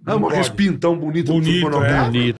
Ah, um pode. respintão bonito. Bonito, pornográfico. é. Bonito.